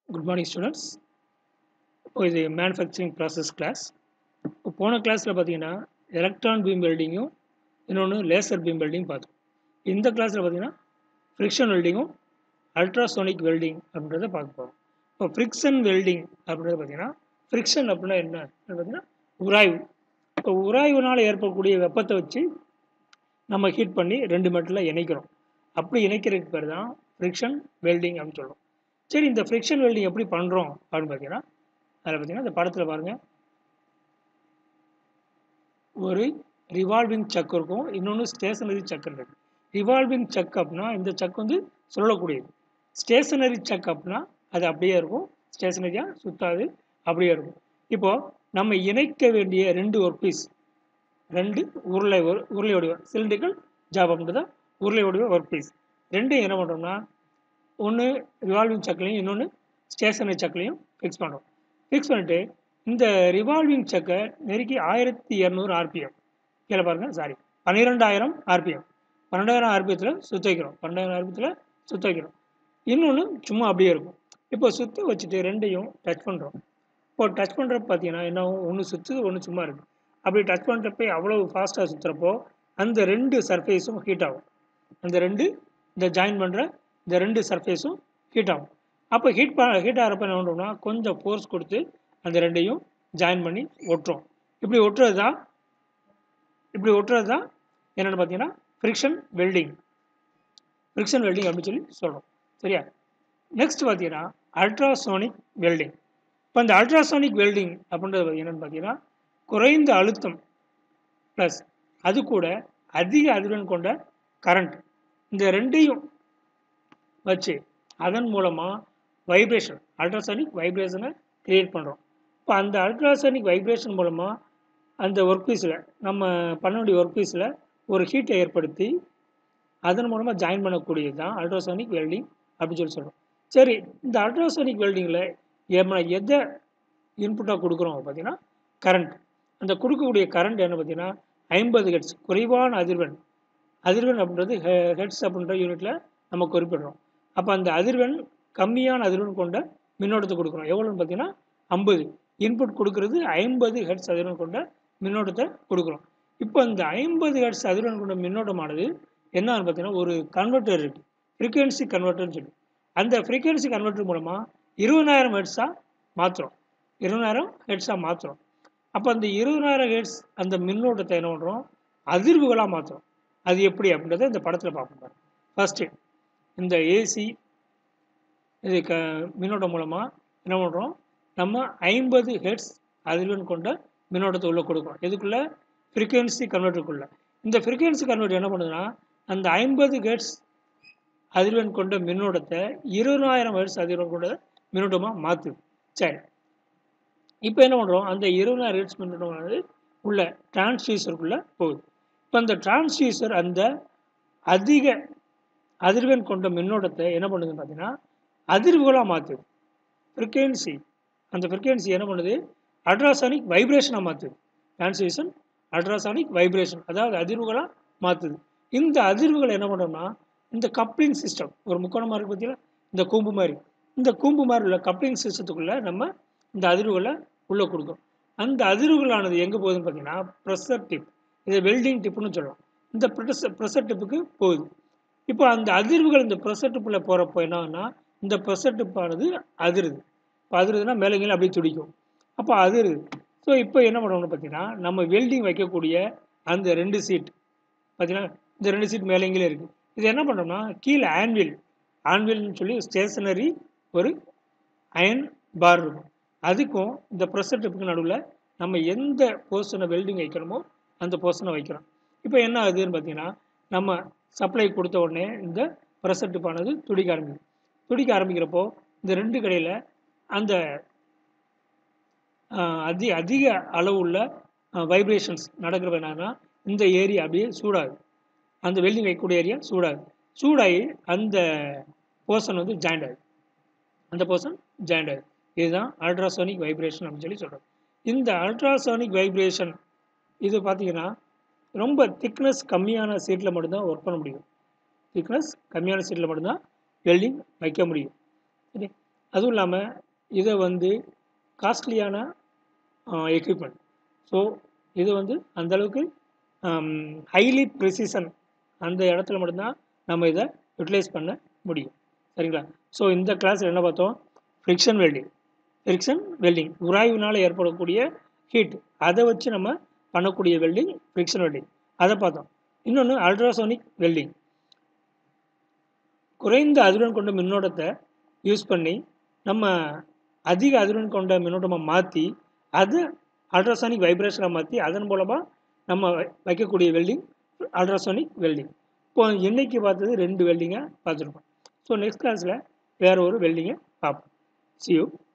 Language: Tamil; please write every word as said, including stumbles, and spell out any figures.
Good morning, students. இப்போ இது மேனுஃபேக்சரிங் ப்ராசஸ் கிளாஸ். இப்போ போன கிளாஸில் பார்த்தீங்கன்னா எலக்ட்ரான் பீம் வெல்டிங்கும் இன்னொன்று லேசர் பீம் வெல்டிங் பார்த்தோம். இந்த கிளாஸில் பார்த்தீங்கன்னா ஃப்ரிக்ஷன் வெல்டிங்கும் அல்ட்ராசோனிக் வெல்டிங் அப்படின்றத பார்க்க போகிறோம். இப்போ ஃப்ரிக்ஷன் வெல்டிங் அப்படின்றத பார்த்தீங்கன்னா ஃப்ரிக்ஷன் அப்படின்னா என்ன பார்த்தீங்கன்னா உராய்வு. இப்போ உராய்வுனால் ஏற்படக்கூடிய வெப்பத்தை வச்சு நம்ம ஹீட் பண்ணி ரெண்டு மெட்டலில் இணைக்கிறோம். அப்படி இணைக்கிறதுக்கு பேர் தான் ஃப்ரிக்ஷன் வெல்டிங் அப்படின்னு சொல்கிறோம். சரி, இந்த ஃப்ரிக்ஷன் வெல்டிங் எப்படி பண்ணுறோம் அப்படின்னு பார்த்தீங்கன்னா அதில் பார்த்தீங்கன்னா இந்த படத்தில் பாருங்கள், ஒரு ரிவால்விங் சக் இருக்கும், இன்னொன்று ஸ்டேஷனரி சக் இருக்குது. ரிவால்விங் சக் அப்படின்னா இந்த சக் வந்து சொல்லக்கூடியது. ஸ்டேஷனரி சக் அப்படின்னா அது அப்படியே இருக்கும், ஸ்டேஷனரியாக சுத்தாது, அப்படியே இருக்கும். இப்போது நம்ம இணைக்க வேண்டிய ரெண்டு ஒர்க் பீஸ், ரெண்டு உருளை உருளை வடிவ சிலிண்டிக்கல் ஜாப் அப்படின்றத உருளை வடிவ ஒர்க் பீஸ் ரெண்டும் என்ன பண்ணுறோம்னா ஒன்று ரிவால்விங் சக்லையும் இன்னொன்று ஸ்டேஷனரி சக்லையும் ஃபிக்ஸ் பண்ணுறோம். ஃபிக்ஸ் பண்ணிவிட்டு இந்த ரிவால்விங் சக்கை நெருக்கி ஆயிரத்தி இரநூறு ஆர்பிஎம் கீழே பாருங்கள், சாரி பன்னிரெண்டாயிரம் ஆர்பிஎம் பன்னெண்டாயிரம் ஆர்பிஎத்தில் சுற்ற வைக்கிறோம். பன்னெண்டாயிரம் ஆர்பிஎத்தில் சுற்ற வைக்கிறோம். இன்னொன்று சும்மா அப்படியே இருக்கும். இப்போ சுற்ற வச்சுட்டு ரெண்டையும் டச் பண்ணுறோம். இப்போ டச் பண்ணுறப்ப பார்த்தீங்கன்னா என்ன, ஒன்று சுற்றுது ஒன்று சும்மா இருக்குது. அப்படி டச் பண்ணுறப்ப அவ்வளோ ஃபாஸ்ட்டாக சுற்றுறப்போ அந்த ரெண்டு சர்ஃபேஸும் ஹீட் ஆகும். அந்த ரெண்டு இந்த ஜாயின் பண்ணுற இந்த ரெண்டு சர்ஃபேஸும் ஹீட் ஆகும். அப்போ ஹீட் ப ஹீட் ஆகிறப்ப என்ன பண்ணுறோம்னா கொஞ்சம் ஃபோர்ஸ் கொடுத்து அந்த ரெண்டையும் ஜாயின் பண்ணி ஒட்டுறோம். இப்படி ஒட்டுறது தான் இப்படி ஒட்டுறது தான் என்னென்னு பார்த்தீங்கன்னா ஃப்ரிக்ஷன் வெல்டிங் ஃப்ரிக்ஷன் வெல்டிங் அப்படின்னு சொல்லி சொல்கிறோம். சரியா? நெக்ஸ்ட் பார்த்தீங்கன்னா அல்ட்ராசோனிக் வெல்டிங். இப்போ இந்த அல்ட்ராசோனிக் வெல்டிங் அப்படின்றது என்னென்னு பார்த்தீங்கன்னா குறைந்த அழுத்தம் ப்ளஸ் அது கூட அதிக அதிர்வெண் கொண்ட கரண்ட், இந்த ரெண்டையும் வச்சு அதன் மூலமாக வைப்ரேஷன் அல்ட்ராசோனிக் வைப்ரேஷனை கிரியேட் பண்ணுறோம். இப்போ அந்த அல்ட்ராசோனிக் வைப்ரேஷன் மூலமாக அந்த ஒர்க் பீஸில் நம்ம பண்ண வேண்டிய ஒர்க் பீஸில் ஒரு ஹீட்டை ஏற்படுத்தி அதன் மூலமாக ஜாயின் பண்ணக்கூடியது தான் அல்ட்ராசோனிக் வெல்டிங் அப்படின்னு சொல்லி சொல்கிறோம். சரி, இந்த அல்ட்ராசோனிக் வெல்டிங்கில் நம்ம எதை இன்புட்டாக கொடுக்குறோம் பார்த்தீங்கன்னா கரண்ட். அந்த கொடுக்கக்கூடிய கரண்ட் என்ன பார்த்தீங்கன்னா ஐம்பது ஹெர்ட்ஸ் குறைவான அதிர்வெண். அதிர்வெண் அப்படின்றது ஹெ ஹெர்ட்ஸ் அப்படின்ற யூனிட்டில் நம்ம குறிப்பிடுறோம். அப்போ அந்த அதிர்வெண் கம்மியான அதிர்வெண் கொண்ட மின்னோட்டத்தை கொடுக்குறோம். எவ்வளோன்னு பார்த்தீங்கன்னா ஐம்பது. இன்புட் கொடுக்குறது ஐம்பது ஹெர்ட்ஸ் அதிர்வெண் கொண்ட மின்னோட்டத்தை கொடுக்குறோம். இப்போ இந்த ஐம்பது ஹெர்ட்ஸ் அதிர்வெண் கொண்ட மின்னோட்டமானது என்னன்னு பார்த்தீங்கன்னா ஒரு கன்வெர்ட்டர் இருக்குது, ஃப்ரீக்வன்சி கன்வெர்ட்டர்னு சொல்லி. அந்த ஃப்ரீக்வன்சி கன்வெர்ட்டர் மூலமாக இருபதாயிரம் ஹெர்ட்ஸாக மாற்றுறோம். இருபதாயிரம் ஹெர்ட்ஸாக மாற்றுறோம். அப்போ அந்த இருபதாயிரம் ஹெர்ட்ஸ் அந்த மின்னோட்டத்தை என்ன பண்ணுறோம், அதிர்வுகளாக மாற்றுறோம். அது எப்படி அப்படின்றத இந்த படத்தில் பார்ப்போம். ஃபஸ்ட்டு இந்த ஏசி இது க மின்னோட்டம் மூலமாக என்ன பண்ணுறோம், நம்ம ஐம்பது ஹெர்ட்ஸ் அதிர்வெண் கொண்ட மின்னோட்டத்தை உள்ளே கொடுக்குறோம். எதுக்குள்ளே? ஃப்ரீக்வன்சி கன்வெர்ட்டருக்குள்ளே. இந்த ஃப்ரீக்வன்சி கன்வெர்ட்டர் என்ன பண்ணுதுன்னா அந்த ஐம்பது ஹெர்ட்ஸ் அதிர்வெண் கொண்ட மின்னோட்டத்தை இருபதாயிரம் ஹெர்ட்ஸ் அதிர்வெண் கொண்ட மின்னோட்டமாக மாற்றுது. சரி, இப்போ என்ன பண்ணுறோம், அந்த இருபதாயிரம் ஹெர்ட்ஸ் மின்னோட்டமானது உள்ள டிரான்ஸ்டியூசருக்குள்ளே போகுது. இப்போ அந்த டிரான்ஸ்டியூசர் அந்த அதிக அதிர்வெண் கொண்ட மின்னோட்டத்தை என்ன பண்ணுதுன்னு பார்த்தீங்கன்னா அதிர்வுகளாக மாற்றுது. ஃப்ரீக்வன்சி அந்த ஃப்ரீக்வன்சி என்ன பண்ணுது, அல்ட்ராசானிக் வைப்ரேஷனாக மாற்றுது. டிரான்ஸ்டியூஷன் அல்ட்ராசானிக் வைப்ரேஷன், அதாவது அதிர்வுகளாக மாற்றுது. இந்த அதிர்வுகளை என்ன பண்ணுறோம்னா இந்த கப்ளிங் சிஸ்டம், ஒரு முக்கோணமாக இருக்குது பார்த்தீங்கன்னா இந்த கூம்பு மாதிரி, இந்த கூம்பு மாதிரி உள்ள கப்ளிங் சிஸ்டத்துக்குள்ளே நம்ம இந்த அதிர்வுகளை உள்ளே கொடுக்கும். அந்த அதிர்வுகளானது எங்கே போகுதுன்னு பார்த்தீங்கன்னா ப்ரெஷர் டிப், இதை வெல்டிங் டிப்புன்னு சொல்லலாம். இந்த ப்ரெஷர் ப்ரெஷர் டிப்புக்கு போகுது. இப்போ அந்த அதிர்வுகள் இந்த ப்ரெஷர் டிப்பில் போகிறப்போ என்னன்னா இந்த ப்ரெஷர் டிப்பானது அதிருது. இப்போ அதிருதுன்னா மேலேங்கீழே அப்படியே துடிக்கும். அப்போ அதிருது. ஸோ இப்போ என்ன பண்ணணும்னு பார்த்தீங்கன்னா நம்ம வெல்டிங் வைக்கக்கூடிய அந்த ரெண்டு சீட் பார்த்தீங்கன்னா இந்த ரெண்டு சீட் மேலேங்கீழே இருக்குது. இது என்ன பண்ணோம்னா கீழே ஆன்வில் ஆன்வில்னு சொல்லி ஸ்டேஷனரி ஒரு அயன் பார் இருக்கும். அதுக்கும் இந்த ப்ரெஷர் டிப்புக்கு நடுவில் நம்ம எந்த போர்ஷனை வெல்டிங் வைக்கணுமோ அந்த போர்ஷனை வைக்கிறோம். இப்போ என்ன ஆகுதுன்னு பார்த்தீங்கன்னா நம்ம சப்ளை கொடுத்த உடனே இந்த ப்ரெஷர் டிப்பானது துடிக்க ஆரம்பிக்கும். துடிக்க ஆரம்பிக்கிறப்போ இந்த ரெண்டு கடையில் அந்த அதி அதிக அளவு உள்ள வைப்ரேஷன்ஸ் நடக்கிறப்ப என்னன்னா இந்த ஏரியா அப்படியே சூடாகுது. அந்த வெல்டிங் வைக்கக்கூடிய ஏரியா சூடாகுது. சூடாகி அந்த போர்ஷன் வந்து ஜாயிண்ட் ஆகுது. அந்த போர்ஷன் ஜாயிண்ட் ஆகுது. இதுதான் அல்ட்ராசோனிக் வைப்ரேஷன் அப்படின்னு சொல்லி சொல்கிறோம். இந்த அல்ட்ராசோனிக் வைப்ரேஷன் இது பார்த்தீங்கன்னா ரொம்ப திக்னஸ் கம்மியான சீட்டில் மட்டும்தான் ஒர்க் பண்ண முடியும். திக்னஸ் கம்மியான சீட்டில் மட்டும்தான் வெல்டிங் வைக்க முடியும். சரி, அதுவும் இல்லாமல் இதை வந்து காஸ்ட்லியான எக்யூப்மெண்ட். ஸோ இது வந்து அந்தளவுக்கு ஹைலி ப்ரிசிஷன் அந்த இடத்துல மட்டும்தான் நம்ம இதை யூட்டிலைஸ் பண்ண முடியும். சரிங்களா? ஸோ இந்த கிளாஸில் என்ன பார்த்தோம்? Friction welding. ஃப்ரிக்ஷன் வெல்டிங் உராய்வினால் ஏற்படக்கூடிய ஹீட், அதை வச்சு நம்ம பண்ணக்கூடிய வெல்டிங் ஃப்ரிக்ஷன் வெல்டிங், அதை பார்த்தோம். இன்னொன்று அல்ட்ராசோனிக் வெல்டிங். குறைந்த அதிர்வெண் கொண்ட மின்னோட்டத்தை யூஸ் பண்ணி நம்ம அதிக அதிர்வெண் கொண்ட மின்னோட்டமாக மாற்றி அது அல்ட்ராசானிக் வைப்ரேஷனாக மாற்றி அதன் மூலமாக நம்ம வைக்கக்கூடிய வெல்டிங் அல்ட்ராசோனிக் வெல்டிங். இப்போ இன்னைக்கு பார்த்தது ரெண்டு வெல்டிங்கை பார்த்துருக்கோம். ஸோ நெக்ஸ்ட் கிளாஸில் வேறு ஒரு வெல்டிங்கை பார்ப்போம். See you.